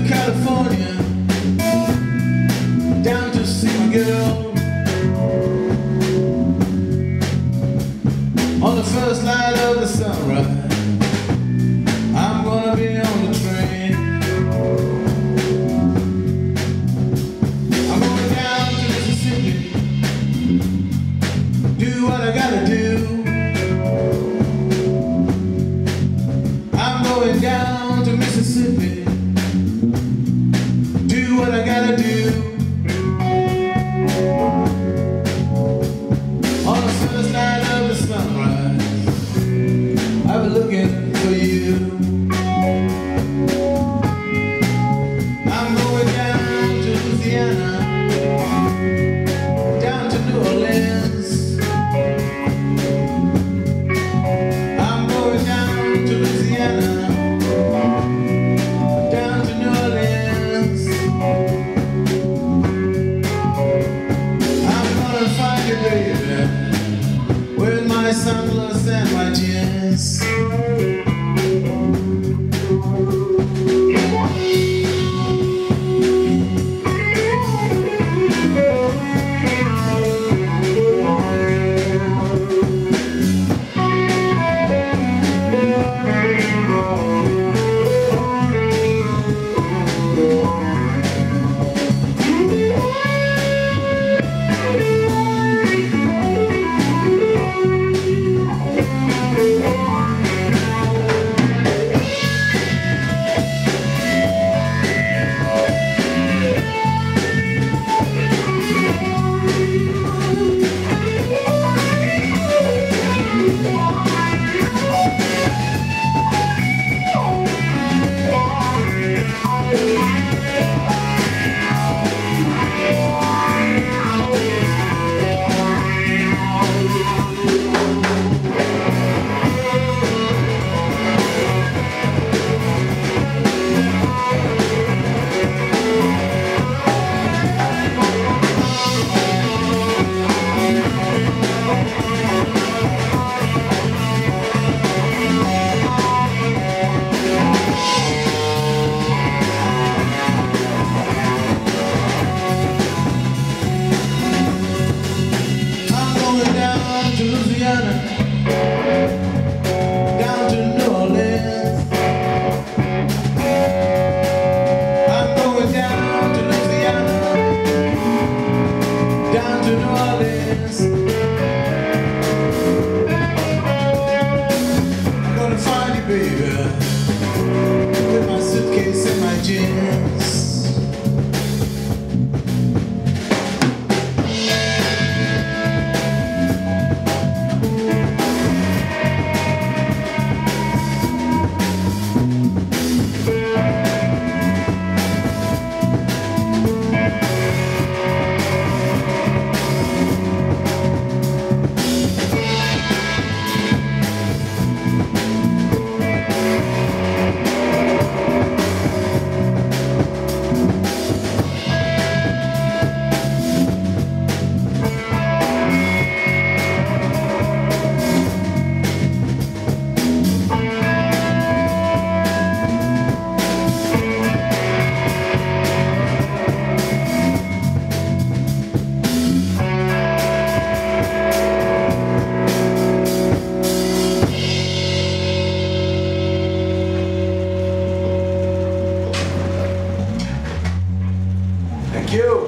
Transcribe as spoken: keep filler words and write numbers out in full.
California, down to see my girl. On the first light of the sunrise, I'm gonna be on the train. I'm going down to Mississippi, do what I gotta do. I'm going down to Mississippi, do what I gotta do. On the first night of the sunrise, I've been looking for you. I'm going down to Louisiana, down to New Orleans. I'm going down to Louisiana, down to New Orleans. I'm gonna find you, baby, with my sunglasses and my jeans. Down to New Orleans. I'm going down to Louisiana, down to New Orleans. I'm gonna find you, baby, with my suitcase and my jeans. Thank you.